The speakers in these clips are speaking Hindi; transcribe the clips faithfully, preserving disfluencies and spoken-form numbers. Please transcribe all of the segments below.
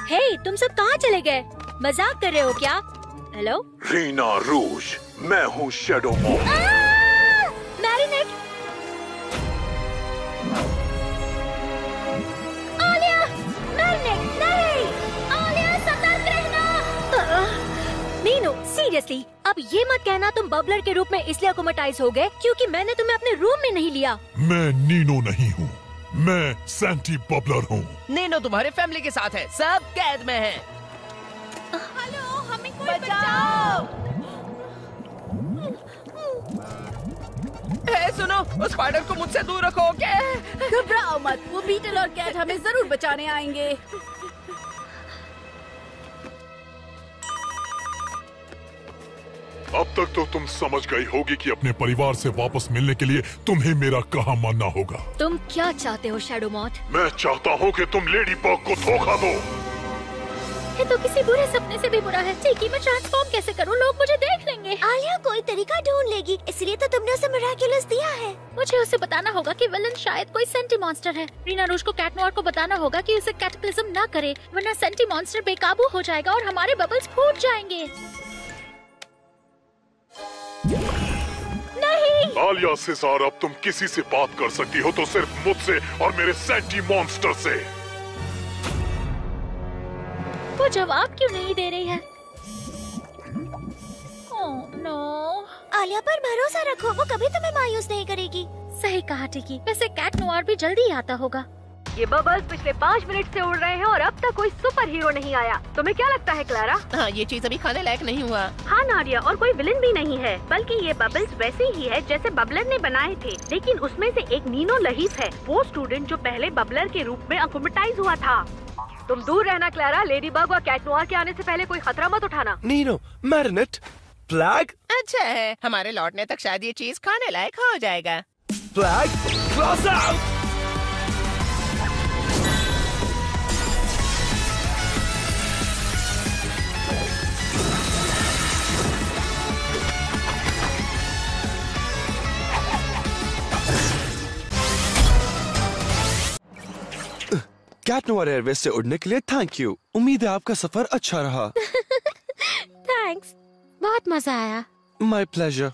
हे, तुम सब कहाँ चले गए? मजाक कर रहे हो क्या? हेलो रीना रूज, मैं हूँ Shadow Monk. Marinette, Alya, Marinette, नहीं, आलिया सतर्क रहना। नीनो, सीरियसली, अब ये मत कहना तुम बबलर के रूप में इसलिए अकोमटाइज हो गए क्योंकि मैंने तुम्हें अपने रूम में नहीं लिया। मैं नीनो नहीं हूँ, मैं सैंटी बबलर हूँ। नीनो तुम्हारे फैमिली के साथ है, सब कैद में हैं। हेलो, हमें कोई बचाओ! ए, सुनो, उस स्पाइडर को मुझसे दूर रखो, ओके? घबराओ मत, वो बीटल और कैट हमें जरूर बचाने आएंगे। अब तक तो तुम समझ गई होगी कि अपने परिवार से वापस मिलने के लिए तुम्हें मेरा कहा मानना होगा। तुम क्या चाहते हो शैडो मॉथ? मैं चाहता हूँ कि तुम लेडी बग को धोखा दो। ये तो किसी बुरे सपने से भी बुरा है। ठीक है, मैं ट्रांसफॉर्म कैसे करूँ? लोग मुझे देख लेंगे। आलिया कोई तरीका ढूंढ लेगी, इसलिए तो तुमने उसे मिराक्युलस दिया है। मुझे उसे बताना होगा कि विलन शायद कोई सेंटी मॉन्स्टर है। रीना रूज को कैट नोआर को बताना होगा कि उसे कैटेक्लिज्म ना करे, वरना सेंटी मॉन्स्टर बेकाबू हो जाएगा और हमारे बबल्स फूट जाएंगे। नहीं आलिया सिजार, अब तुम किसी से बात कर सकती हो तो सिर्फ मुझसे और मेरे सेंटी मॉन्स्टर से। वो जवाब क्यों नहीं दे रही है? Oh no. आलिया पर भरोसा रखो, वो कभी तुम्हें मायूस नहीं करेगी। सही कहा टिकी। वैसे कैट नोआर भी जल्दी ही आता होगा। ये बबल्स पिछले पाँच मिनट से उड़ रहे हैं और अब तक कोई सुपर हीरो नहीं आया। तुम्हें क्या लगता है क्लारा? हाँ, ये चीज अभी खाने लायक नहीं हुआ। हाँ नाडिया, और कोई विलन भी नहीं है, बल्कि ये बबल्स वैसे ही है जैसे बबलर ने बनाए थे। लेकिन उसमें से एक नीनो लहीफ है, वो स्टूडेंट जो पहले बबलर के रूप में अकोमटाइज हुआ था। तुम दूर रहना क्लारा, लेडी बग और कैट नोआर के आने से पहले कोई खतरा मत उठाना। Nino, Marinette, Plagg. अच्छा है, हमारे लौटने तक शायद ये चीज खाने लायक हो जाएगा। Plagg, claws out. Cat Noir airways से उड़ने के लिए थैंक यू। उम्मीद है आपका सफर अच्छा रहा। थैंक्स, बहुत मजा आया। My pleasure.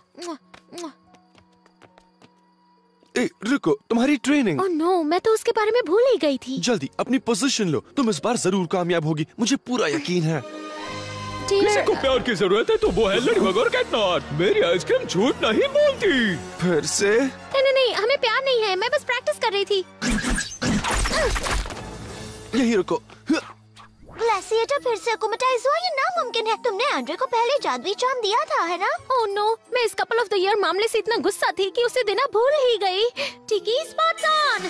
ए, रुको, तुम्हारी ट्रेनिंग। ओह नो, मैं तो उसके बारे में भूल ही गई थी। जल्दी अपनी पोजीशन लो, तुम इस बार जरूर कामयाब होगी, मुझे पूरा यकीन है। किसी को प्यार की जरूरत है तो वो है लेडीबग और कैट नोआर। मेरी आइसक्रीम झूठ नहीं बोलती। फिर से? नहीं नहीं नहीं, हमें प्यार नहीं है, मैं बस प्रैक्टिस कर रही थी। यही रुको। ग्लेसिएटर फिर से अकोमटाइज हुआ, ये नामुमकिन है। तुमने एंड्रे को पहले जादुई चार्म दिया था, है ना? ओह नो, मैं इस कपल ऑफ द ईयर मामले से इतना गुस्सा थी कि उसे देना भूल ही गई। टिकी स्पॉट्स ऑन।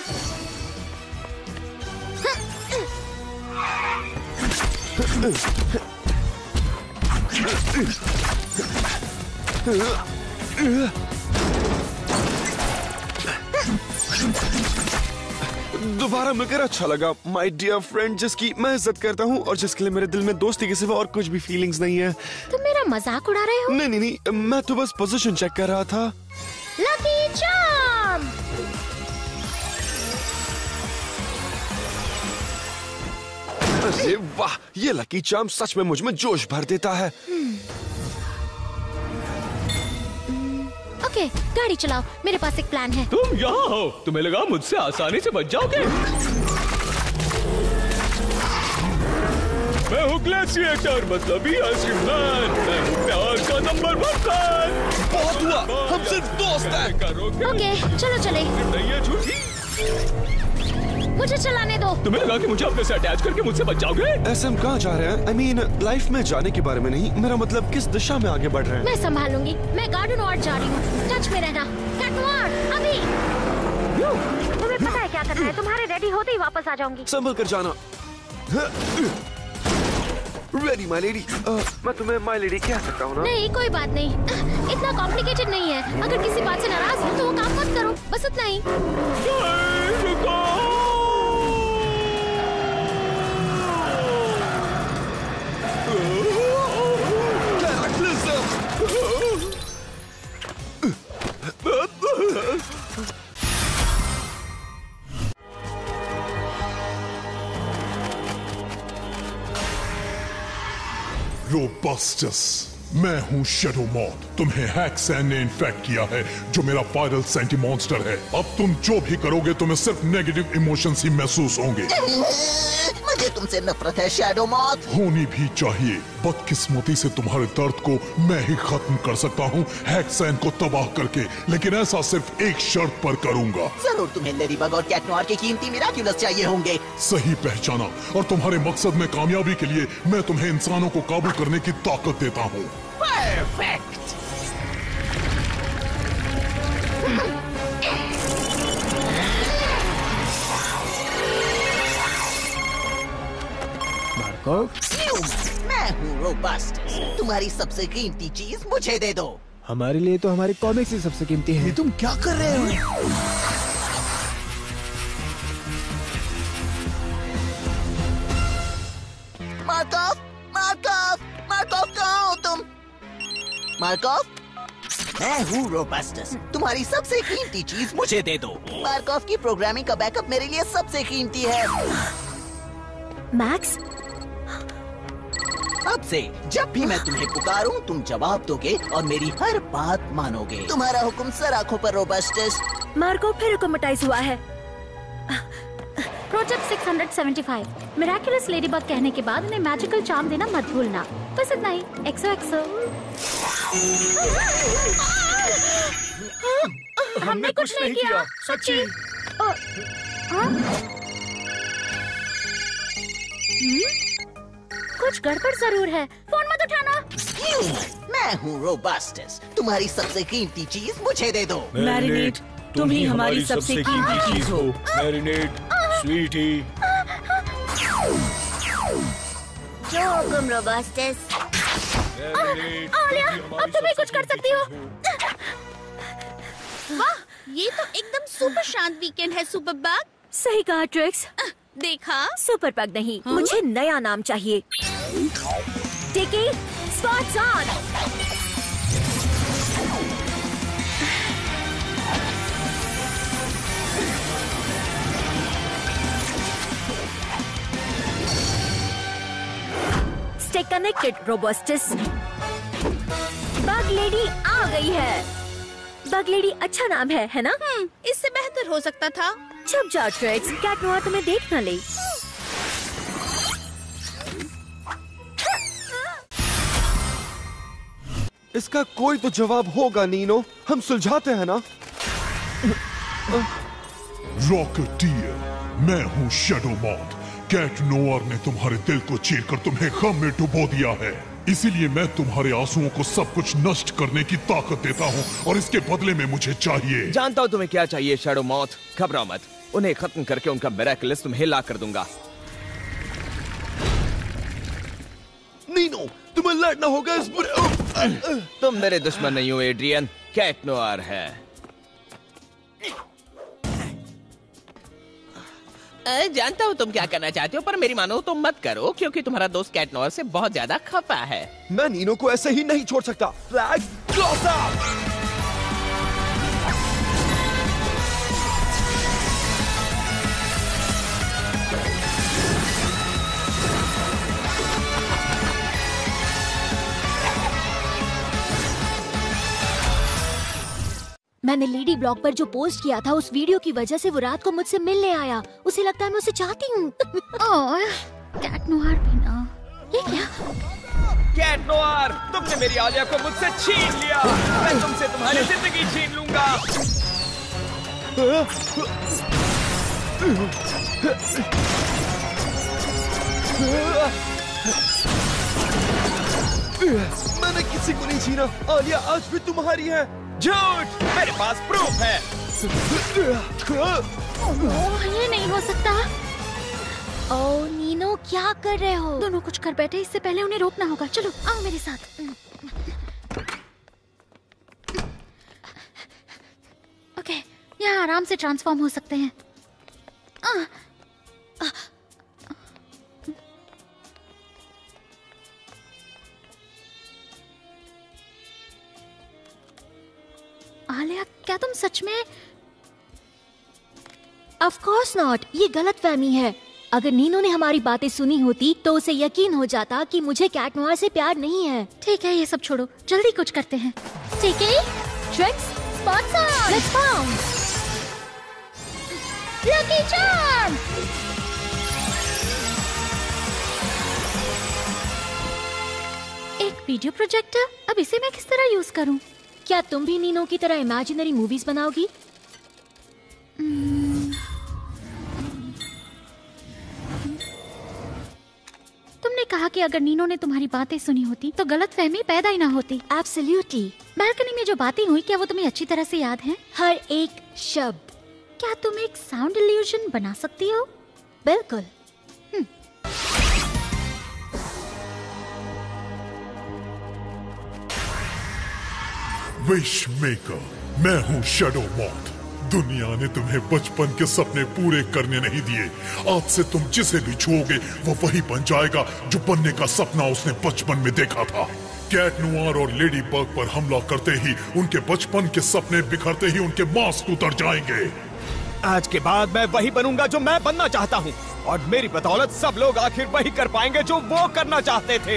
दोबारा मिलकर अच्छा लगा माय डियर फ्रेंड, जिसकी मैं इज्जत करता हूँ और जिसके लिए मेरे दिल में दोस्ती के सिवा और कुछ भी फीलिंग्स नहीं है। तुम मेरा मजाक उड़ा रहे हो? नहीं नहीं नहीं, मैं तो बस पोजीशन चेक कर रहा था। Lucky charm. अरे वाह, ये लकी चार्म सच में मुझ में जोश भर देता है। ओके, गाड़ी चलाओ, मेरे पास एक प्लान है। तुम यहाँ हो, तुम्हें लगा मुझसे आसानी से बच जाओगे? मैं हूँ ग्लेसिएटर, मतलब ही आइसक्रीम मैन। मैं हूँ प्यार का नंबर वन फैन। बहुत हुआ, हम सिर्फ दोस्त हैं। ओके, चलो चले। नहीं है झूठी। मुझे चलाने दो। तुम्हें लगा कि मुझे अपने से अटैच करके मुझसे बच जाओगे? ऐसे हम कहाँ जा रहे हैं? आई मीन लाइफ में जाने के बारे में नहीं, मेरा मतलब किस दिशा में आगे बढ़ रहे हैं। मैं संभालूंगी, मैं गार्डन नोआर जा रही हूँ। टच में रहना। कैट नोआर, अभी। तुम्हें पता है क्या करना है, तुम्हारे रेडी होते ही वापस आ जाऊंगी। संभल कर जाना। Ready my lady. मैं तुम्हें माय लेडी कह सकता हूँ ना? नहीं, कोई बात नहीं, इतना कॉम्प्लिकेटेड नहीं है। अगर किसी बात से नाराज हो तो वो काम मत करो, बस उतना ही। रोबस्टस, मैं हूँ शैडो मॉथ। तुम्हें हैक्सैन ने इन्फेक्ट किया है, जो मेरा वायरल सेंटी मॉन्स्टर है। अब तुम जो भी करोगे तुम्हें सिर्फ नेगेटिव इमोशंस ही महसूस होंगे। मुझे तुमसे नफरत है शैडो मॉथ। होनी भी चाहिए। बदकिस्मती से तुम्हारे दर्द को मैं ही खत्म कर सकता हूँ हैक्सैन को तबाह करके, लेकिन ऐसा सिर्फ एक शर्त पर करूँगा। जरूर तुम्हें लेडीबग और कैट नोयर के कीमती मिराक्युलस चाहिए होंगे। सही पहचाना, और तुम्हारे मकसद में कामयाबी के लिए मैं तुम्हें इंसानों को काबू करने की ताकत देता हूँ। परफेक्ट। मैं हूँ रोबस्टस। तुम्हारी सबसे कीमती चीज मुझे दे दो। हमारे लिए तो हमारी कॉमिक्स ही सबसे कीमती है। तुम क्या कर रहे हो? मार्कॉफ, मार्कॉफ, मार्कॉफ कहाँ हो तुम? मार्कॉफ, मैं हूँ रोबस्टस। तुम्हारी सबसे कीमती चीज मुझे दे दो। मार्कॉफ की प्रोग्रामिंग का बैकअप मेरे लिए सबसे कीमती है। मैक्स, अब से जब भी मैं तुम्हें पुकारूं, तुम जवाब दोगे और मेरी हर बात मानोगे। तुम्हारा हुक्म सर आंखों पर रोबस्टस। मार्को फिर रुकोमेटाइज हुआ है। Project six hundred seventy five. Miraculous Ladybug कहने के बाद उन्हें मैजिकल चार्म देना मत भूलना। बस इतना ही। एक्सो एक्सो। हमने कुछ नहीं किया, सच्ची। कुछ गड़बड़ जरूर है। फोन मत उठाना। मैं हूँ रोबस्टस। तुम्हारी सबसे कीमती चीज मुझे दे दो। मैरिनेट, तुम ही हमारी सबसे कीमती चीज हो। Marinette, sweetie. जो हुक्म रोबस्टस। आलिया, अब तुम ही कुछ कर सकती हो। वाह, ये तो एकदम सुपर शांत वीकेंड है सुपर बग। सही कहा ट्रिक्स। देखा? सुपर पग नहीं, मुझे नया नाम चाहिए। Tikki, spots on. Stay connected Robostus. Bug lady आ गई है। बग लेडी अच्छा नाम है, है ना? हम्म, इससे बेहतर हो सकता था। छुप जाओ ट्रिक्स, कैट नोयर तुम्हें देख न ले। इसका कोई तो जवाब होगा नीनो, हम सुलझाते हैं ना? रॉकेटियर, मैं हूँ शैडो मॉथ। कैट नोयर ने तुम्हारे दिल को चीरकर तुम्हें गम में डुबो दिया है, इसीलिए मैं तुम्हारे आंसुओं को सब कुछ नष्ट करने की ताकत देता हूँ, और इसके बदले में मुझे चाहिए। जानता हूँ तुम्हें क्या चाहिए शैडो मॉथ। घबराओ मत, उन्हें खत्म करके उनका मिराकुलस तुम्हें ला कर दूंगा। नीनो, तुम्हें लड़ना होगा इस बुरे। तुम मेरे दुश्मन नहीं हो एड्रियन, कैट नोयर है। अ, जानता हूँ तुम क्या करना चाहते हो, पर मेरी मानो तुम मत करो, क्योंकि तुम्हारा दोस्त कैट नोयर से बहुत ज्यादा खफा है। मैं नीनो को ऐसे ही नहीं छोड़ सकता। Plagg close up. मैंने लेडी ब्लॉग पर जो पोस्ट किया था, उस वीडियो की वजह से वो रात को मुझसे मिलने आया। उसे लगता है मैं उसे चाहती हूँ। कैट नोयर भी ना। ये क्या? कैट नोयर, तुमने मेरी आलिया को मुझसे छीन लिया। मैं तुमसे तुम्हारी जिंदगी छीन लूंगा। मैंने किसी को नहीं छीना। आलिया आज भी तुम्हारी है। झूठ, मेरे पास प्रूफ है। ओह, ये नहीं हो सकता। ओह नीनो, क्या कर रहे हो? दोनों कुछ कर बैठे, इससे पहले उन्हें रोकना होगा। चलो आओ मेरे साथ। ओके, यहाँ आराम से ट्रांसफॉर्म हो सकते हैं। आ, आ, आलिया, क्या तुम सच में? ऑफ कोर्स नॉट, ये गलतफहमी है। अगर नीनो ने हमारी बातें सुनी होती तो उसे यकीन हो जाता कि मुझे कैट नोयर से प्यार नहीं है। ठीक है, ये सब छोड़ो, जल्दी कुछ करते हैं। ठीक है, Trixx, spots on, let's bounce, lucky charm. एक वीडियो प्रोजेक्टर, अब इसे मैं किस तरह यूज करूं? क्या तुम भी नीनो की तरह इमेजिनरी मूवीज बनाओगी? तुमने कहा कि अगर नीनो ने तुम्हारी बातें सुनी होती तो गलतफहमी पैदा ही ना होती। एब्सोल्युटली। बालकनी में जो बातें हुई, क्या वो तुम्हें अच्छी तरह से याद हैं? हर एक शब्द। क्या तुम एक साउंड इल्यूजन बना सकती हो? बिल्कुल। विश मेकर, मैं हूँ शैडो मॉथ। दुनिया ने तुम्हें बचपन के सपने पूरे करने नहीं दिए। आज से तुम जिसे भी छुओगे वो वही बन जाएगा जो बनने का सपना उसने बचपन में देखा था। कैट नोयर और लेडी बग पर हमला करते ही उनके बचपन के सपने बिखरते ही उनके मास्क उतर जाएंगे। आज के बाद मैं वही बनूंगा जो मैं बनना चाहता हूँ, और मेरी बदौलत सब लोग आखिर वही कर पाएंगे जो वो करना चाहते थे।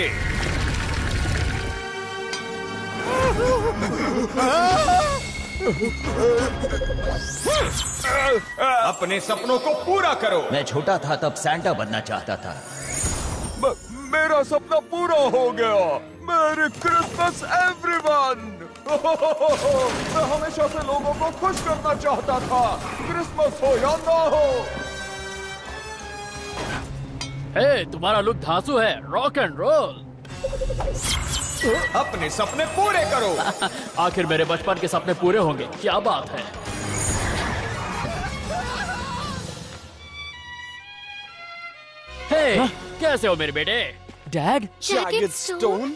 अपने सपनों को पूरा करो। मैं छोटा था तब सैंटा बनना चाहता था। म, मेरा सपना पूरा हो गया। मेरी क्रिसमस एवरीवन। मैं हमेशा से लोगों को खुश करना चाहता था, क्रिसमस हो या ना हो। हे, तुम्हारा लुक धांसू है, रॉक एंड रोल। अपने सपने पूरे करो। आखिर मेरे बचपन के सपने पूरे होंगे, क्या बात है। हे, कैसे हो मेरे बेटे? Dad? Jagged Stone.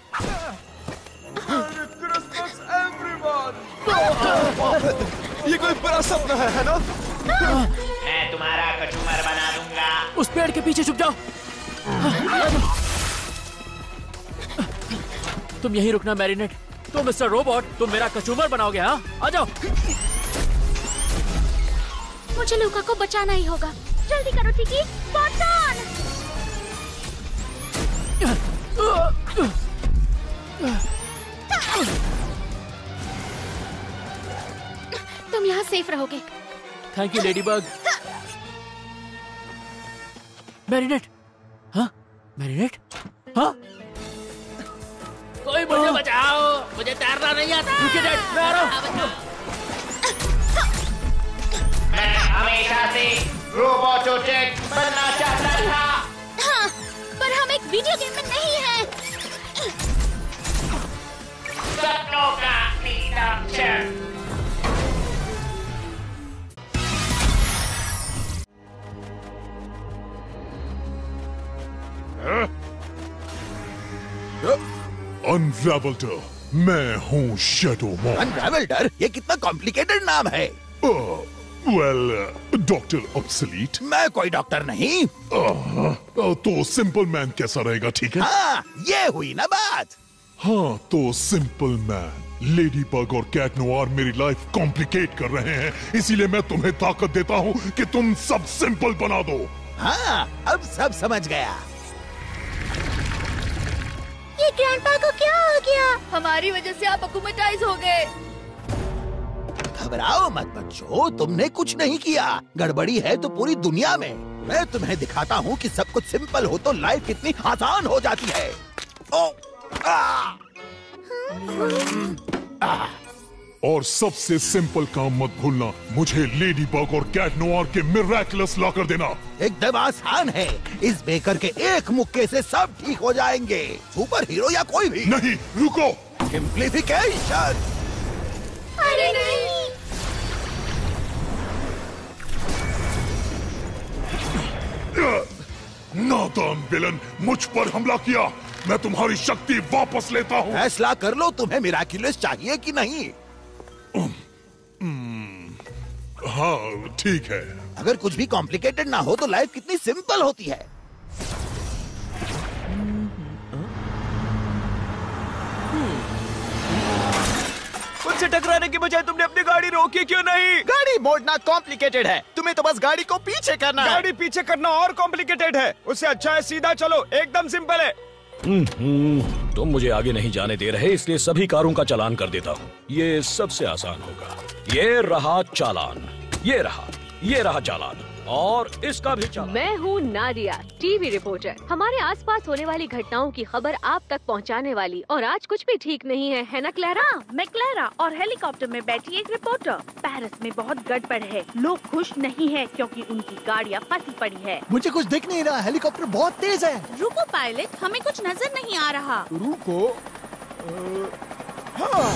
Christmas everyone. ये कोई बड़ा सपना है, है ना? मैं तुम्हारा कचूमर बना दूंगा। उस पेड़ के पीछे छुप जाओ। तुम यहीं रुकना मैरिनेट। तो मिस्टर रोबोट, तुम मेरा कचूमर बनाओगे? हाँ, आ जाओ। मुझे लूका को बचाना ही होगा। जल्दी करो टिकी, स्पॉट्स ऑन। तुम यहाँ सेफ रहोगे। Thank you Ladybug. Marinette. हाँ, मैरिनेट। हाँ, कोई मुझे बचाओ, मुझे तैरना नहीं आता। मैं आ रहा हूँ। मैं हमेशा से रोबोटोटेक बनना चाहता था। हाँ, पर हम एक वीडियो गेम में नहीं हैं। सपनों का नीलम शर। अनरावेल्डर, मैं हूँ शैडो मॉथ। अनरावेल्डर? ये कितना कॉम्प्लिकेटेड नाम है। Well, doctor Obsolete. मैं कोई डॉक्टर नहीं। uh, तो सिंपल मैन कैसा रहेगा? ठीक है। हाँ, ये हुई ना बात। हाँ, तो सिंपल मैन, लेडी बग और कैट नोयर मेरी लाइफ कॉम्प्लिकेट कर रहे हैं, इसीलिए मैं तुम्हें ताकत देता हूँ कि तुम सब सिंपल बना दो। हाँ, अब सब समझ गया। ये ग्रैंडपा को क्या हो गया? हमारी वजह से आप अकुमेटाइज हो गए। घबराओ मत बच्चों, तुमने कुछ नहीं किया। गड़बड़ी है तो पूरी दुनिया में। मैं तुम्हें दिखाता हूँ कि सब कुछ सिंपल हो तो लाइफ कितनी आसान हो जाती है। ओ, आ, आ, और सबसे सिंपल काम मत भूलना, मुझे लेडी बग और कैट नोयर के मिरेकलस ला कर देना। एकदम आसान है। इस बेकर के एक मुक्के से सब ठीक हो जाएंगे। सुपर हीरो या कोई भी नहीं। रुको। सिंप्लीफिकेशन। अरे नहीं। नादान विलन, मुझ पर हमला किया। मैं तुम्हारी शक्ति वापस लेता हूँ। फैसला कर लो, तुम्हें मिराक्युलस चाहिए कि नहीं? हाँ, ठीक है। अगर कुछ भी कॉम्प्लिकेटेड ना हो तो लाइफ कितनी सिंपल होती है। उनसे टकराने की बजाय तुमने अपनी गाड़ी रोकी क्यों नहीं? गाड़ी मोड़ना कॉम्प्लिकेटेड है, तुम्हें तो बस गाड़ी को पीछे करना है। गाड़ी पीछे करना और कॉम्प्लिकेटेड है, उससे अच्छा है सीधा चलो, एकदम सिंपल है। हम्म, तुम मुझे आगे नहीं जाने दे रहे, इसलिए सभी कारों का चालान कर देता हूँ। ये सबसे आसान होगा। ये रहा चालान, ये रहा, ये रहा चालान, और इसका भी चालान। मैं हूँ नादिया, टीवी रिपोर्टर। हमारे आसपास होने वाली घटनाओं की खबर आप तक पहुँचाने वाली, और आज कुछ भी ठीक नहीं है, है ना क्लैरा? मैं क्लैरा और हेलीकॉप्टर में बैठी एक रिपोर्टर। पेरिस में बहुत गड़बड़ है, लोग खुश नहीं है क्योंकि उनकी गाड़ियाँ फंसी पड़ी है। मुझे कुछ दिख नहीं रहा, हेलीकॉप्टर बहुत तेज है। रुको पायलट, हमें कुछ नजर नहीं आ रहा। रुको। हाँ।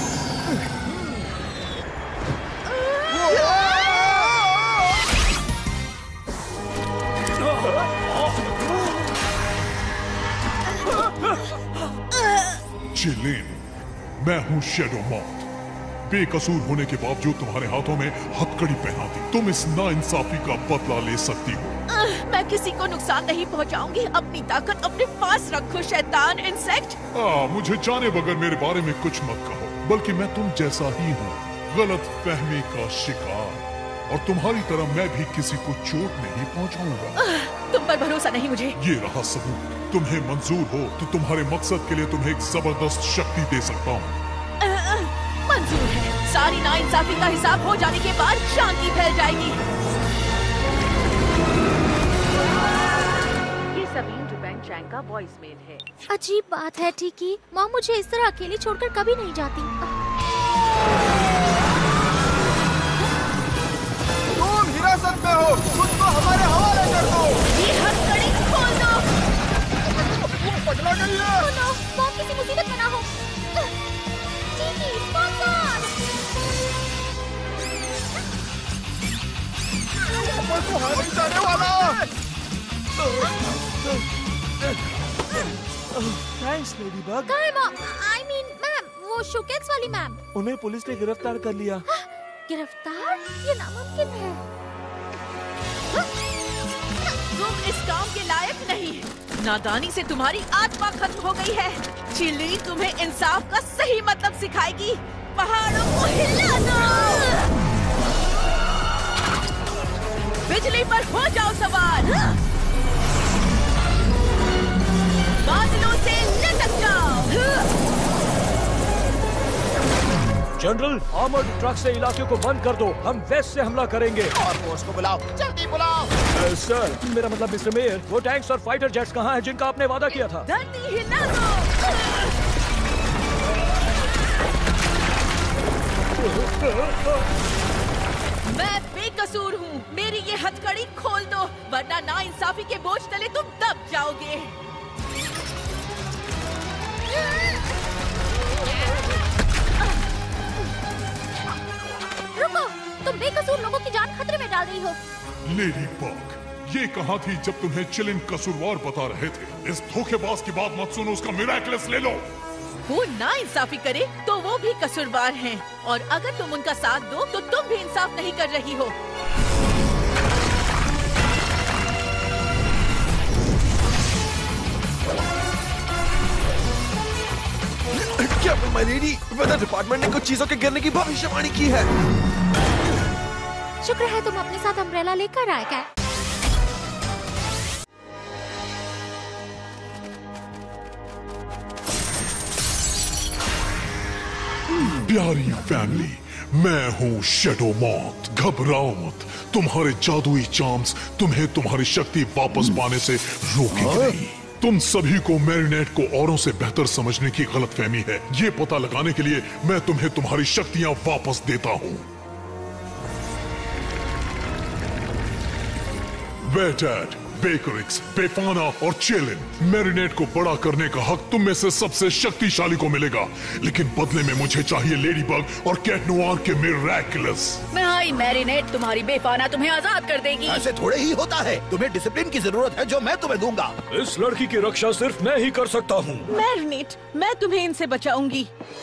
चिलिन, मैं हूँ शैडो मॉथ। बेकसूर होने के बावजूद तुम्हारे हाथों में हथकड़ी पहना दी। तुम इस नाइंसाफी का बदला ले सकती हो। मैं किसी को नुकसान नहीं पहुंचाऊंगी। अपनी ताकत अपने पास रखो शैतान इंसेक्ट। आ, मुझे जाने बगैर मेरे बारे में कुछ मत कहो, बल्कि मैं तुम जैसा ही हूँ, गलत फहमी का शिकार, और तुम्हारी तरह मैं भी किसी को चोट नहीं पहुँचाऊंगा। तुम पर भरोसा नहीं मुझे। ये रहा सबूत। तुम्हें मंजूर हो तो तुम्हारे मकसद के लिए तुम्हें एक जबरदस्त शक्ति दे सकता हूँ। मंजूर है। सारी नाइंसाफी का हिसाब हो जाने के बाद शांति फैल जाएगी। ये सबीन जुबैंग चैंग का वॉइस मेल है। अजीब बात है टिकी, माँ मुझे इस तरह अकेली छोड़कर कभी नहीं जाती। तुम हिरासत में हो, खुद को हमारे हवाले कर दो। ये हथकड़ी खोल दो। पकड़ा गई है। Oh no, मॉम किसी मुसीबत में ना हो। टिकी, फोकस। मैं तो हार नहीं जाने वाला। Thanks Ladybug. कहाँ है मॉम? आई मीन मैम, वो शोकेस वाली मैम। उन्हें पुलिस ने गिरफ्तार कर लिया। गिरफ्तार? ये नामुमकिन है। तुम इस काम के लायक नहीं। नादानी से तुम्हारी आत्मा खत्म हो गई है। चिल्ली तुम्हें इंसाफ का सही मतलब सिखाएगी। पहाड़ों को हिला दो। बिजली पर हो जाओ सवार। बादलों से लटक जाओ। जनरल, आर्मर्ड ट्रक से इलाके को बंद कर दो, हम वेस्ट से हमला करेंगे। और फोर्स को बुलाओ, जल्दी बुलाओ। uh, सर, मेरा मतलब मिस्टर मेयर, वो टैंक्स और फाइटर जेट्स कहाँ हैं जिनका आपने वादा किया था? धरती हिला दो। मैं बेकसूर हूँ, मेरी ये हथकड़ी खोल दो, वरना नाइंसाफी के बोझ तले तुम दब जाओगे। रुको, तुम बेकसूर लोगों की जान खतरे में डाल रही हो। लेडी बग, ये कहाँ थी जब तुम्हें चिलिन कसूरवार बता रहे थे? इस धोखेबाज की बात मत सुनो, उसका मिरेकलेस ले लो। वो नाइंसाफी करे तो वो भी कसूरवार हैं, और अगर तुम उनका साथ दो तो तुम भी इंसाफ नहीं कर रही हो। क्या माय लेडी, वेदर डिपार्टमेंट ने कुछ चीजों के गिरने की भविष्यवाणी की है। शुक्र है तुम अपने साथ अम्ब्रेला लेकर आए। क्या प्यारी फैमिली, मैं हूँ शैडो मॉथ। घबराओ मत, तुम्हारे जादुई चार्म्स तुम्हें तुम्हारी शक्ति वापस पाने से रोकेंगे नहीं। तुम सभी को मैरिनेट को औरों से बेहतर समझने की गलतफहमी है। ये पता लगाने के लिए मैं तुम्हें तुम्हारी शक्तियाँ वापस देता हूँ। वेटेड, बेकरिक्स, बेफाना और चिलिन, मैरिनेट को बड़ा करने का हक तुम में से सबसे शक्तिशाली को मिलेगा, लेकिन बदले में मुझे चाहिए लेडीबग और कैट नोआर के मिरेकलस। मैं मैरिनेट तुम्हारी बेफाना तुम्हें आजाद कर देगी। ऐसे थोड़े ही होता है, तुम्हें डिसिप्लिन की जरूरत है जो मैं तुम्हें दूंगा। इस लड़की की रक्षा सिर्फ मैं ही कर सकता हूँ। मैरिनेट, मैं तुम्हें इनसे बचाऊंगी।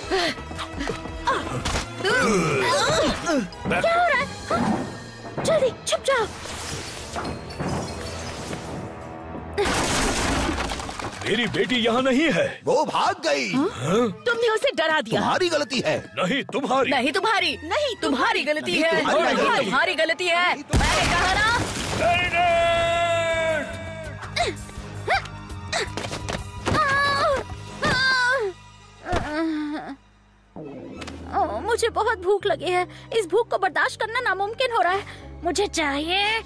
क्या हो रहा है? जल्दी छुप जाओ। मेरी बेटी यहाँ नहीं है। वो भाग गई। हाँ? तुमने उसे डरा दिया। तुम्हारी गलती है। नहीं तुम्हारी। नहीं तुम्हारी। नहीं तुम्हारी गलती नहीं, है। तुम्हारी नहीं गलती। तुम्हारी गलती है। मैंने कहा ना। ओ, मुझे बहुत भूख लगी है। इस भूख को बर्दाश्त करना नामुमकिन हो रहा है। मुझे चाहिए।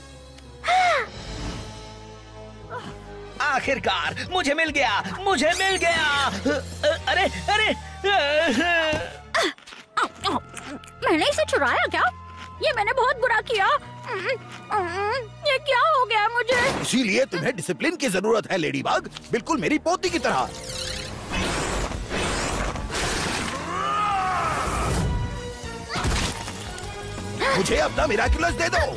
आखिरकार मुझे मिल गया, मुझे मिल गया। अरे अरे मैंने इसे चुराया क्या? ये मैंने बहुत बुरा किया। ये क्या हो गया मुझे? इसीलिए तुम्हें डिसिप्लिन की जरूरत है लेडी बग, बिल्कुल मेरी पोती की तरह। मुझे अपना मिराकुलस दे दो।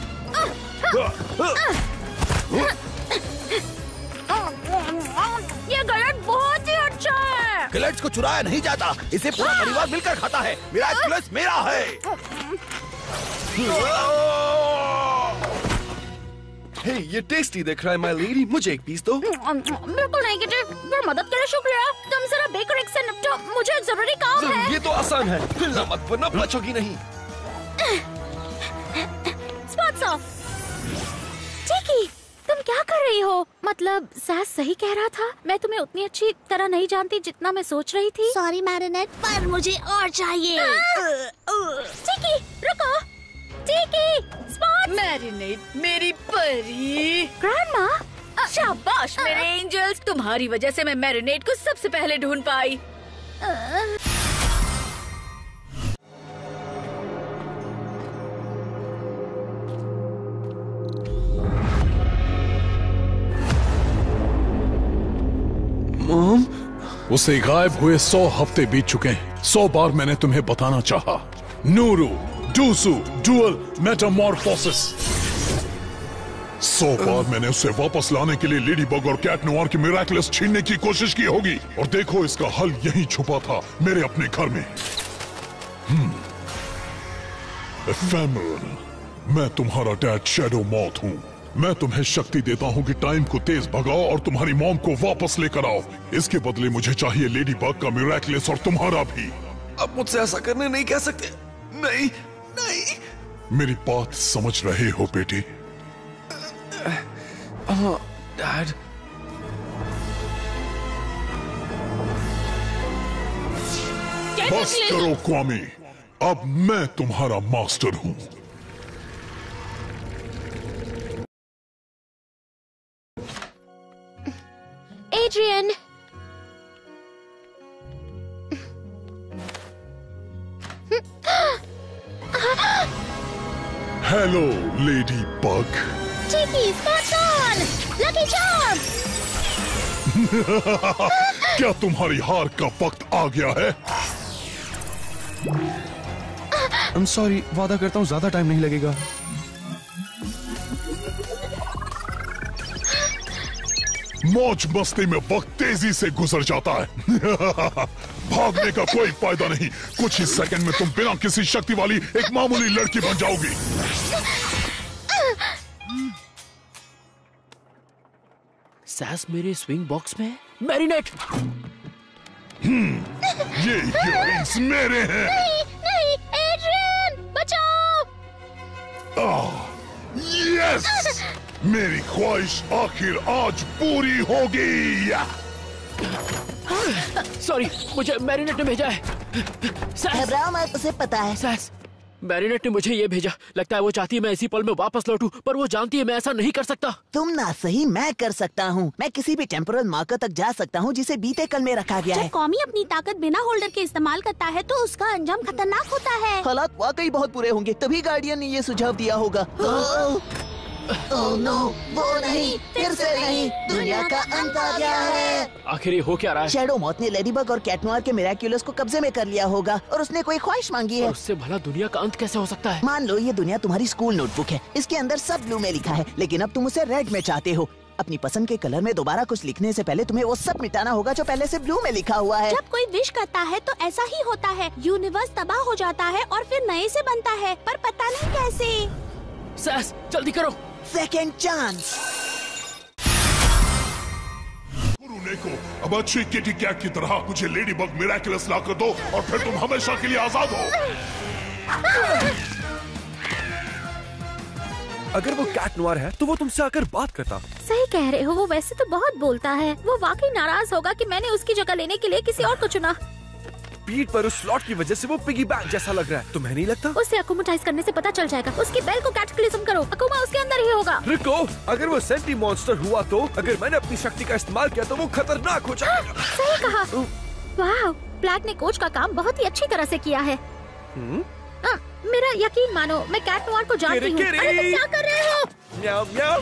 ये गलत बहुत ही अच्छा है। गलत को चुराया नहीं जाता, इसे पूरा परिवार मिलकर खाता है। मिराकुलस मेरा है। हे, ये टेस्टी दिख रहा है माय लेडी, मुझे एक पीस दो। बिल्कुल नहीं किटे, पर मदद के लिए शुक्रिया। तुम जरा बेकर एक से निपटो, मुझे एक जरूरी काम है। ये तो आसान है, नमक पर न बचोगी नहीं। Spots off. टिकी, तुम क्या कर रही हो? मतलब सैस सही कह रहा था, मैं तुम्हें उतनी अच्छी तरह नहीं जानती जितना मैं सोच रही थी। सॉरी मैरिनेट, पर मुझे और चाहिए। टिकी, रुको। टिकी, स्पॉट। मैरिनेट, मेरी परी। ग्रैंडमा, शाबाश मेरे एंजल्स, तुम्हारी वजह से मैं मैरिनेट को सबसे पहले ढूंढ पाई। मॉम, उसे गायब हुए सौ हफ्ते बीत चुके हैं। सौ बार मैंने तुम्हें बताना चाहा। Nooroo, Duusu, dual metamorphosis. सौ बार मैंने उसे वापस लाने के लिए लेडी बग और कैट नोआर की मिराकुलस छीनने की कोशिश की होगी, और देखो इसका हल यहीं छुपा था, मेरे अपने घर में। हम्म। एफेमरल, मैं तुम्हारा डैड शैडो मॉथ हूँ। मैं तुम्हें शक्ति देता हूँ कि टाइम को तेज भगाओ और तुम्हारी मॉम को वापस लेकर आओ। इसके बदले मुझे चाहिए लेडी बग का मिराकुलस और तुम्हारा भी। अब मुझसे ऐसा करने नहीं कह सकते। नहीं, नहीं। मेरी बात समझ रहे हो बेटी? हाँ, डैड। बस करो क्वामी, अब मैं तुम्हारा मास्टर हूँ। Adrien, hello Ladybug. Tikki, spot on, lucky charm. क्या तुम्हारी हार का वक्त आ गया है? आई एम सॉरी, वादा करता हूँ ज्यादा टाइम नहीं लगेगा। मौज मस्ती में वक्त तेजी से गुजर जाता है। भागने का कोई फायदा नहीं, कुछ ही सेकंड में तुम बिना किसी शक्ति वाली एक मामूली लड़की बन जाओगी। सैस मेरे स्विंग बॉक्स में। मैरिनेट। ये इयररिंग्स मेरे हैं। नहीं, नहीं, एड्रियन, बचाओ। आह, यस, मेरी ख्वाहिश आखिर आज पूरी होगी। सॉरी, मुझे मैरिनेट ने भेजा है। घबराओ मत, उसे पता है। सैस, मैरिनेट ने मुझे ये भेजा। लगता है वो चाहती है मैं इसी पल में वापस लौटूं, पर वो जानती है मैं ऐसा नहीं कर सकता। तुम ना सही, मैं कर सकता हूँ। मैं किसी भी टेम्पोरल मार्कर तक जा सकता हूँ जिसे बीते कल में रखा गया है। जब कौमी अपनी ताकत बिना होल्डर के इस्तेमाल करता है तो उसका अंजाम खतरनाक होता है। हालात वाकई बहुत बुरे होंगे, तभी गार्डियन ने ये सुझाव दिया होगा। ओह नो, वो नहीं, फिर से नहीं, दुनिया का अंत आ गया है। आखिर ये हो क्या रहा है? शैडो मॉथ ने लेडीबग और कैट नोआर के मिराक्युलस को कब्जे में कर लिया होगा और उसने कोई ख्वाहिश मांगी है। उससे भला दुनिया का अंत कैसे हो सकता है? मान लो ये दुनिया तुम्हारी स्कूल नोटबुक है, इसके अंदर सब ब्लू में लिखा है, लेकिन अब तुम उसे रेड में चाहते हो। अपनी पसंद के कलर में दोबारा कुछ लिखने से पहले तुम्हें वो सब मिटाना होगा जो पहले से ब्लू में लिखा हुआ है। जब कोई विश करता है तो ऐसा ही होता है, यूनिवर्स तबाह हो जाता है और फिर नए से बनता है, पर पता नहीं कैसे। सैस, जल्दी करो। Second chance. को अब अच्छी किटी कैट की तरह मुझे लेडी बग मिराकुलस ला कर दो और फिर तुम हमेशा के लिए आजाद हो। अगर वो कैट नोयर है तो वो तुमसे आकर बात करता। सही कह रहे हो, वो वैसे तो बहुत बोलता है। वो वाकई नाराज होगा कि मैंने उसकी जगह लेने के लिए किसी और को चुना। पीठ पर उस स्लॉट की वजह से वो पिगी बैंक जैसा लग रहा है, तुम्हें नहीं लगता? उसे अकोमोटाइज करने से पता चल जाएगा। उसकी बेल को कैटेक्लिज्म करो, अकोमा उसके अंदर ही होगा। रुको, अगर वो सेंटी मॉन्स्टर हुआ तो अगर मैंने अपनी शक्ति का इस्तेमाल किया तो वो खतरनाक हो जाएगा। सही कहा। वाह, ब्लैक ने कोच का काम बहुत ही अच्छी तरह से किया है। आ, मेरा यकीन मानो, मैं कैट नोयर को जानती हूँ। अरे तुम क्या कर रहे हो? म्याऊ म्याऊ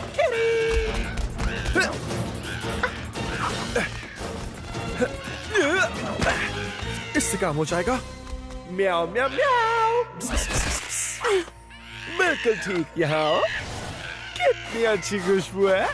इससे काम हो जाएगा। म्याऊ म्याऊ म्याऊ। बिल्कुल ठीक। यहाँ कितनी अच्छी खुशबू है।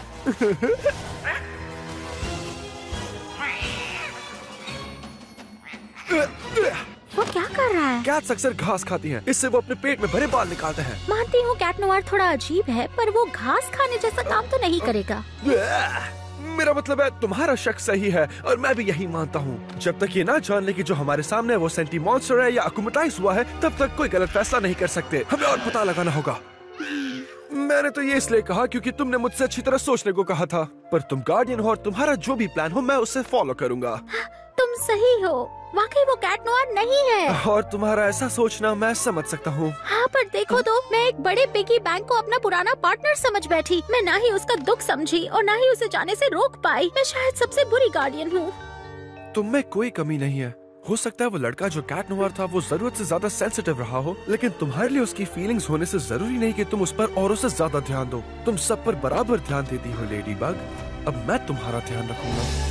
वो क्या कर रहा है? कैट्स अक्सर घास खाती हैं, इससे वो अपने पेट में भरे बाल निकालते हैं। मानती हूँ कैट नोयर थोड़ा अजीब है, पर वो घास खाने जैसा काम तो नहीं करेगा। मेरा मतलब है तुम्हारा शक सही है और मैं भी यही मानता हूँ। जब तक ये ना जान ले कि जो हमारे सामने वो सेंटी मॉन्स्टर है या अकोमोटाइज हुआ है, तब तक कोई गलत फैसला नहीं कर सकते। हमें और पता लगाना होगा। मैंने तो ये इसलिए कहा क्योंकि तुमने मुझसे अच्छी तरह सोचने को कहा था, पर तुम गार्डियन हो और तुम्हारा जो भी प्लान हो मैं उसे फॉलो करूंगा। तुम सही हो, वाकई वो कैट नोयर नहीं है। और तुम्हारा ऐसा सोचना मैं समझ सकता हूँ। हाँ, पर देखो तो, मैं एक बड़े पिगी बैंक को अपना पुराना पार्टनर समझ बैठी। मैं ना ही उसका दुख समझी और ना ही उसे जाने से रोक पाई। मैं शायद सबसे बुरी गार्डियन हूँ। तुम में कोई कमी नहीं है। हो सकता है वो लड़का जो कैट नोयर था वो जरूरत से ज्यादा सेंसिटिव रहा हो, लेकिन तुम्हारे लिए उसकी फीलिंग्स होने से जरूरी नहीं कि तुम उस पर औरों से ज्यादा ध्यान दो। तुम सब पर बराबर ध्यान देती हो लेडी बग। अब मैं तुम्हारा ध्यान रखूंगा।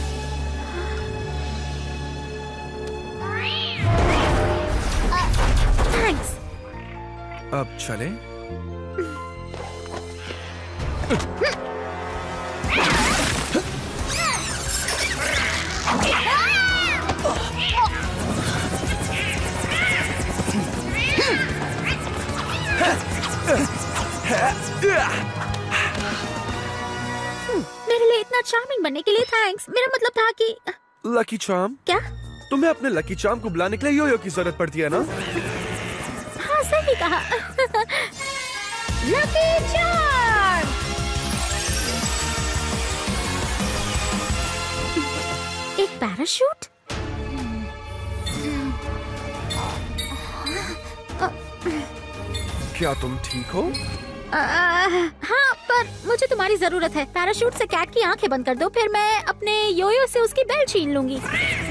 थैंक्स। अब चलें? मेरे लिए इतना चार्मिंग बनने के लिए थैंक्स। मेरा मतलब था कि लकी चार्म। क्या? तुम्हें अपने लकी चार्म को बुलाने के लिए योयो की जरूरत पड़ती है ना? हाँ, सही कहा। Lucky charm. एक पैराशूट? क्या तुम ठीक हो? आ, हाँ, पर मुझे तुम्हारी जरूरत है। पैराशूट से कैट की आंखें बंद कर दो, फिर मैं अपने योयो से उसकी बेल छीन लूंगी।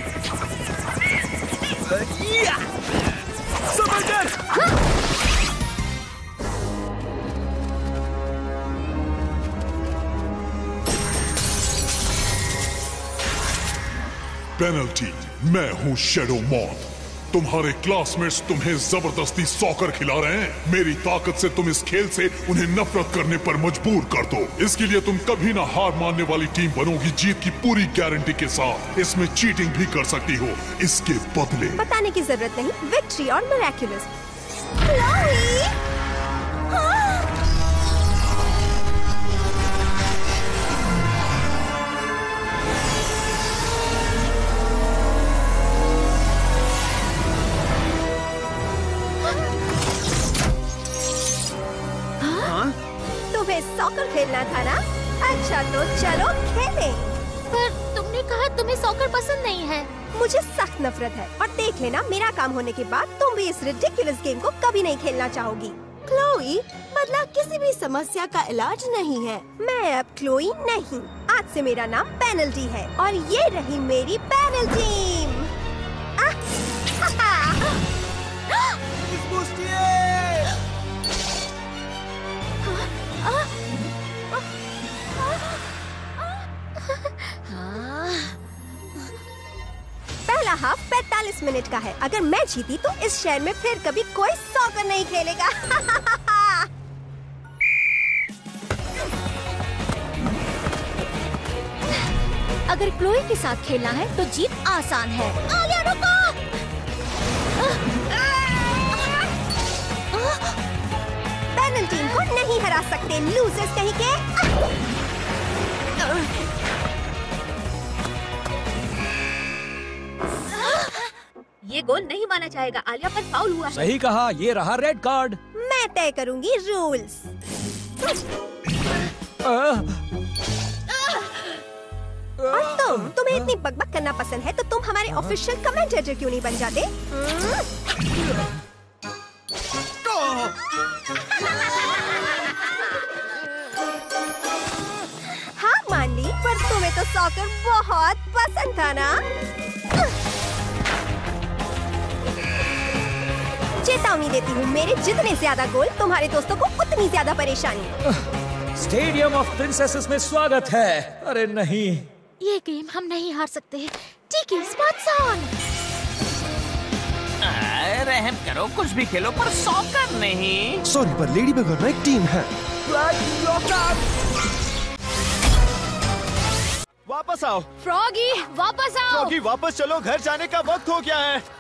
पेनल्टी, मैं हूँ शैडो मॉथ। तुम्हारे क्लासमेट्स तुम्हें जबरदस्ती सॉकर खिला रहे हैं। मेरी ताकत से तुम इस खेल से उन्हें नफरत करने पर मजबूर कर दो। इसके लिए तुम कभी ना हार मानने वाली टीम बनोगी, जीत की पूरी गारंटी के साथ। इसमें चीटिंग भी कर सकती हो, इसके बदले। बताने की जरूरत नहीं। विक्ट्री और मिराकुलस। सॉकर खेलना था ना? अच्छा तो चलो खेलें। पर तुमने कहा तुम्हें सॉकर पसंद नहीं है। मुझे सख्त नफरत है और देख लेना, मेरा काम होने के बाद तुम भी इस रिडिकुलस गेम को कभी नहीं खेलना चाहोगी। क्लोई, बदला किसी भी समस्या का इलाज नहीं है। मैं अब क्लोई नहीं, आज से मेरा नाम पेनल्टी है और ये रही मेरी पैनल टीम। पहला हाफ पैंतालीस मिनट का है। अगर मैं जीती तो इस शहर में फिर कभी कोई सॉकर नहीं खेलेगा। अगर क्लोई के साथ खेलना है तो जीत आसान है। आलिया रुको! पैनल टीम को नहीं हरा सकते, लूजर्स कहीं के। ये गोल नहीं माना जाएगा। आलिया पर फाउल हुआ है। सही कहा, ये रहा रेड कार्ड। मैं तय करूंगी रूल्स। और तुम तुम्हें इतनी बकबक करना पसंद है तो तुम हमारे ऑफिशियल कमेंटेटर क्यों नहीं बन जाते? हाँ मान ली, पर तुम्हें तो सॉकर बहुत पसंद था ना? चेतावनी देती हूँ, मेरे जितने ज्यादा गोल तुम्हारे दोस्तों को उतनी ज्यादा परेशानी। स्टेडियम ऑफ प्रिंसेसेस में स्वागत है। अरे नहीं, ये गेम हम नहीं हार सकते। टिकी स्पॉट्स ऑन। रहम करो, कुछ भी खेलो पर सॉकर नहीं। सॉरी पर लेडी बग और मैं एक टीम है। वापस आओ फ्रॉगी, वापस आओ। फ्रॉगी वापस चलो, घर जाने का वक्त हो गया है।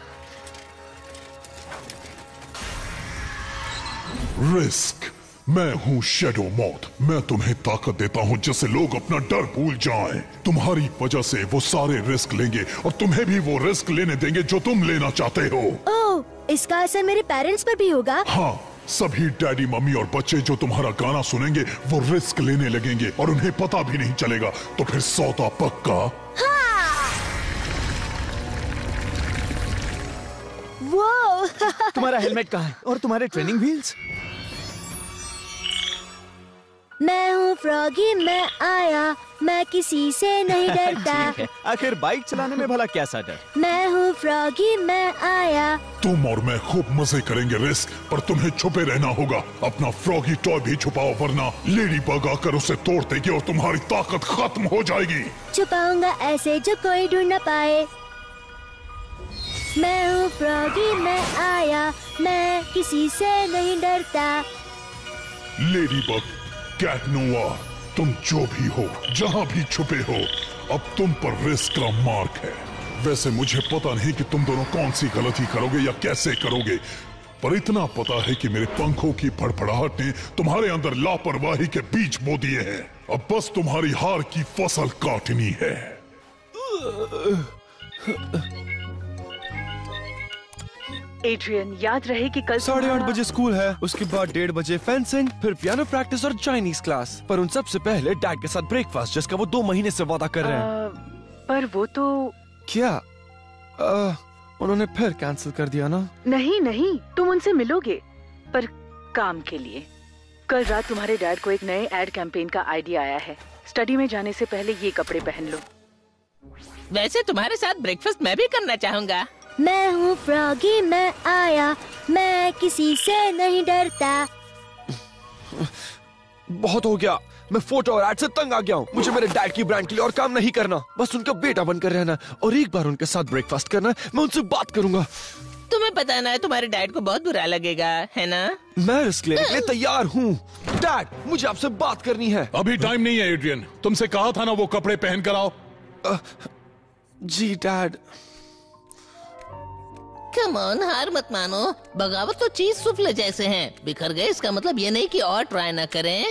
रिस्क। मैं हूँ शैडो मॉथ। मैं तुम्हें ताकत देता हूँ जिससे लोग अपना डर भूल जाएं। तुम्हारी वजह से वो सारे रिस्क लेंगे और तुम्हें भी वो रिस्क लेने देंगे जो तुम लेना चाहते हो। ओह, इसका असर मेरे पेरेंट्स पर भी होगा? हाँ, सभी डैडी मम्मी और बच्चे जो तुम्हारा गाना सुनेंगे वो रिस्क लेने लगेंगे और उन्हें पता भी नहीं चलेगा। तो फिर सौदा पक्का? हाँ। वो तुम्हारा हेलमेट कहाँ है और तुम्हारे ट्रेनिंग व्हील्स? मैं हूँ फ्रॉगी, मैं आया, मैं किसी से नहीं डरता। आखिर बाइक चलाने में भला क्या सा डर? मैं हूँ फ्रॉगी, मैं आया। तुम और मैं खूब मजे करेंगे रिस्क, पर तुम्हें छुपे रहना होगा। अपना फ्रॉगी टॉय भी छुपाओ वरना लेडी बग आकर उसे तोड़ देगी और तुम्हारी ताकत खत्म हो जाएगी। छुपाऊंगा ऐसे जो कोई ढूंढ न पाए। मैं हूँ फ्रॉगी, मैं आया, मैं किसी से नहीं डरता। लेडी बग, कैट नोआर, तुम जो भी हो, जहाँ भी छुपे हो, अब तुम पर रिस्क का मार्क है। वैसे मुझे पता नहीं कि तुम दोनों कौन सी गलती करोगे या कैसे करोगे, पर इतना पता है कि मेरे पंखों की फड़फड़ाहट ने तुम्हारे अंदर लापरवाही के बीज बो दिए हैं। अब बस तुम्हारी हार की फसल काटनी है। एड्रियन, याद रहे कि कल साढ़े आठ बजे स्कूल है, उसके बाद डेढ़ बजे फेंसिंग, फिर पियानो प्रैक्टिस और चाइनीज क्लास। पर उन सबसे पहले डैड के साथ ब्रेकफास्ट, जिसका वो दो महीने से वादा कर रहे हैं। पर वो तो क्या आ, उन्होंने फिर कैंसिल कर दिया ना? नहीं नहीं, तुम उनसे मिलोगे, पर काम के लिए। कल रात तुम्हारे डैड को एक नए एड कैंपेन का आइडिया आया है। स्टडी में जाने से पहले ये कपड़े पहन लो। वैसे तुम्हारे साथ ब्रेकफास्ट मैं भी करना चाहूँगा। मैं हूँ फ्रॉगी, मैं आया, मैं किसी से नहीं डरता। बहुत हो गया, मैं फोटो और एड से तंग आ गया हूँ। मुझे मेरे डैड की ब्रांड के लिए और काम नहीं करना, बस उनका बेटा बनकर रहना और एक बार उनके साथ ब्रेकफास्ट करना। मैं उनसे बात करूंगा। तुम्हें पता ना है, तुम्हारे डैड को बहुत बुरा लगेगा, है ना? मैं रिस्क लेने के लिए तैयार हूँ। डैड, मुझे आपसे बात करनी है। अभी टाइम नहीं है एड्रियन, तुमसे कहा था ना वो कपड़े पहन कर आओ। आ, जी डैड। कम ऑन, हार मत मानो। बगावत तो चीज सुफले जैसे हैं, बिखर गए इसका मतलब ये नहीं कि और ट्राई ना करें।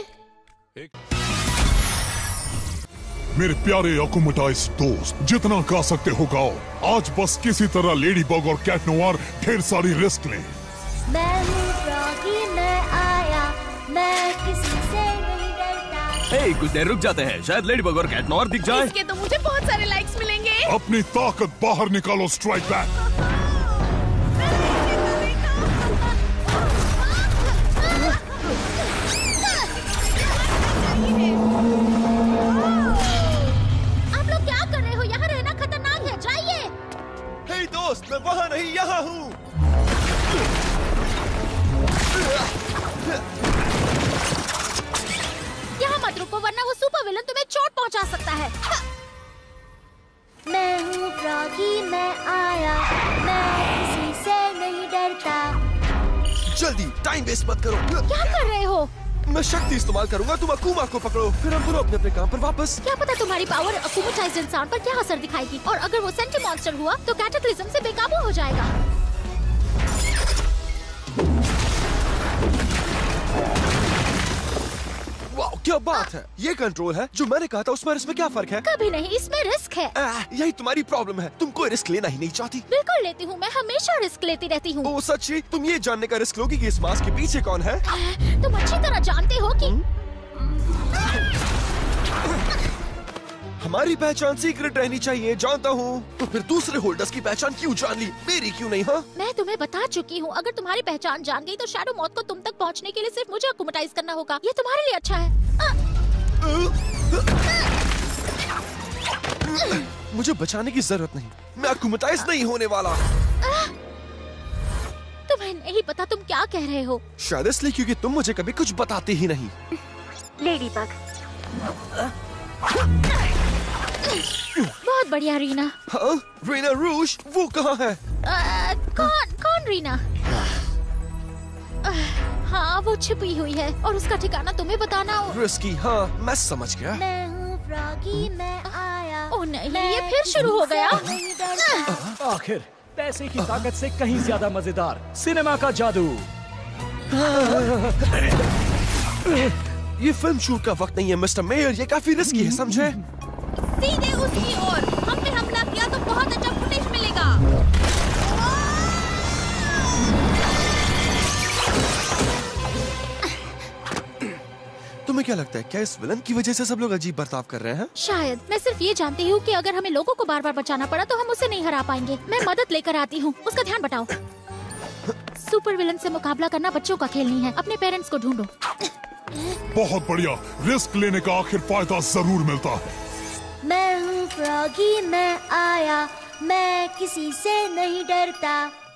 मेरे प्यारे अकुमुटाइज दोस्त, जितना गा सकते हो गाओ। आज बस किसी तरह लेडी बग और कैट नोआर ढेर सारी रिस्क लें। मैं हूँ फ्रॉगी, मैं आया, मैं किसी से नहीं डरता। हे, कुछ देर रुक जाते हैं, शायद लेडी बग और कैट नोआर दिख जाए। इसके तो मुझे बहुत सारे लाइक्स मिलेंगे। अपनी ताकत बाहर निकालो, स्ट्राइक बैक। दोस्त, मैं वहाँ नहीं, यहाँ हूँ। यहाँ मत रुको वरना वो सुपर विलन तुम्हें चोट पहुँचा सकता है। मैं हूँ फ्रॉगी, मैं आया, मैं किसी से नहीं डरता। जल्दी, टाइम वेस्ट मत करो। क्या कर रहे हो? मैं शक्ति इस्तेमाल करूंगा, तुम अकुमा को पकड़ो, फिर हम दोनों अपने अपने काम पर वापस। क्या पता तुम्हारी पावर अकुमुटाइज्ड इंसान पर क्या असर दिखाएगी, और अगर वो सेंटी मॉन्स्टर हुआ तो कैटाक्लिज्म से बेकाबू हो जाएगा। वाह, क्या बात है? ये कंट्रोल है जो मैंने कहा था उसमें इसमें क्या फर्क है? कभी नहीं, इसमें रिस्क है। आ, यही तुम्हारी प्रॉब्लम है, तुम कोई रिस्क लेना ही नहीं चाहती। बिल्कुल लेती हूँ, मैं हमेशा रिस्क लेती रहती हूँ। ओ सच्ची? तुम ये जानने का रिस्क लोगी कि इस मास्क के पीछे कौन है? तुम अच्छी तरह जानते हो कि हमारी पहचान सीक्रेट रहनी चाहिए, जानता हूँ। तो फिर दूसरे होल्डर्स की पहचान क्यों जान ली, मेरी क्यों नहीं? हाँ, मैं तुम्हें बता चुकी हूँ, अगर तुम्हारी पहचान जान गई तो शैडो मौत को तुम तक पहुँचने के लिए सिर्फ मुझे अकुमटाइज करना होगा। ये तुम्हारे लिए अच्छा है। मुझे बचाने की जरूरत नहीं, मैं अकुमटाइज नहीं होने वाला। तुम्हें नहीं पता तुम क्या कह रहे हो। शायद इसलिए क्योंकि तुम मुझे कभी कुछ बताते ही नहीं। Ladybug. बहुत बढ़िया रीना। हाँ, रीना रूज, वो कहाँ है? आ, कौन कौन रीना? आ, हाँ, वो छिपी हुई है और उसका ठिकाना तुम्हें बताना हो। रिस्की, हाँ, मैं समझ गया। मैं हूँ फ्रॉगी, मैं आया। ओ नहीं, ये फिर शुरू हो गया। आखिर पैसे की ताकत से कहीं ज्यादा मजेदार सिनेमा का जादू। ये फिल्म शूट का वक्त नहीं है मिस्टर मेयर, ये काफी रिस्की है, समझे? सीधे उसकी ओर। हम पे हमला किया तो बहुत अच्छा फुटेज मिलेगा। तुम्हें क्या लगता है, क्या इस विलन की वजह से सब लोग अजीब बर्ताव कर रहे हैं? शायद। मैं सिर्फ ये जानती हूँ कि अगर हमें लोगों को बार बार बचाना पड़ा तो हम उसे नहीं हरा पाएंगे। मैं मदद लेकर आती हूँ, उसका ध्यान बटाओ। सुपर विलन से मुकाबला करना बच्चों का खेल नहीं है, अपने पेरेंट्स को ढूंढो। बहुत बढ़िया, रिस्क लेने का आखिर फायदा जरूर मिलता है। मैं हूँ फ्रॉगी, मैं आया, मैं किसी से नहीं डरता।